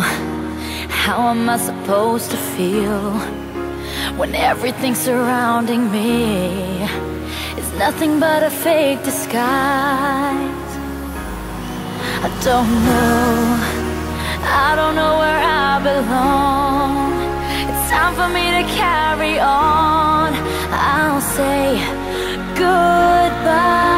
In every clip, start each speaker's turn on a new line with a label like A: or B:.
A: How am I supposed to feel when everything surrounding me is nothing but a fake disguise? I don't know where I belong. It's time for me to carry on. I'll say goodbye.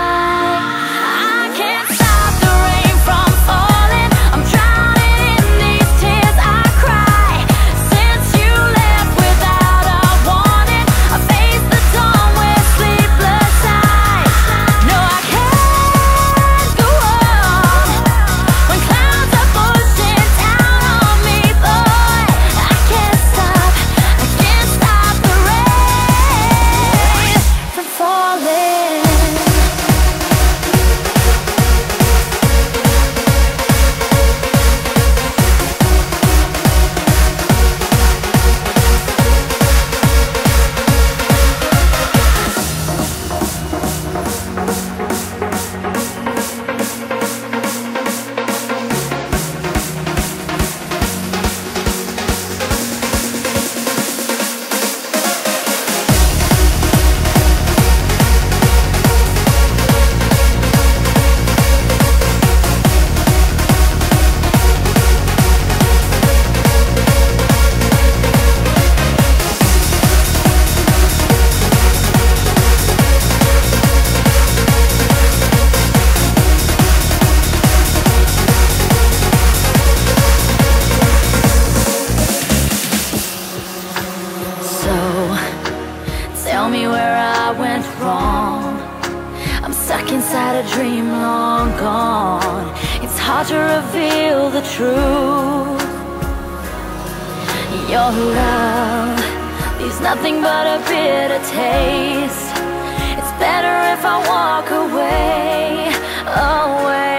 A: Tell me where I went wrong. I'm stuck inside a dream long gone. It's hard to reveal the truth. Your love leaves nothing but a bitter taste. It's better if I walk away, away.